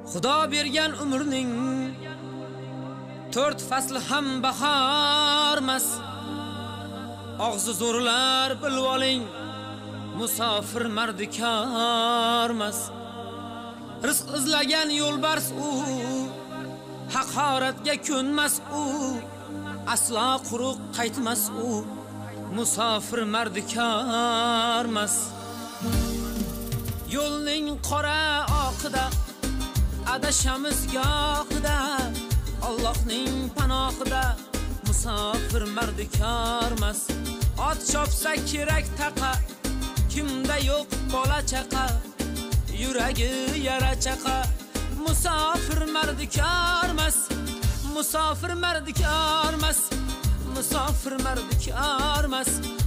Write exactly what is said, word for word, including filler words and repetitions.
Xudo bergan umrning to'rt fasli ham bahormas. Og'zi zo'rlar bilib oling, musofir mardikormas. Rizq izlagan yo'lbars u, haqoratga ko'nmas u, aslo quruq qaytmas u, musofir mardikormas. Yo'lning qora oqida adashamiz gohida, Allohning panohida musofir mardikormas. Ot chopsa kerak taqa, kimda yo'q bola chaqa, yuragi yara chaqa, musofir mardikormas. Musofir mardikormas, musofir mardikormas.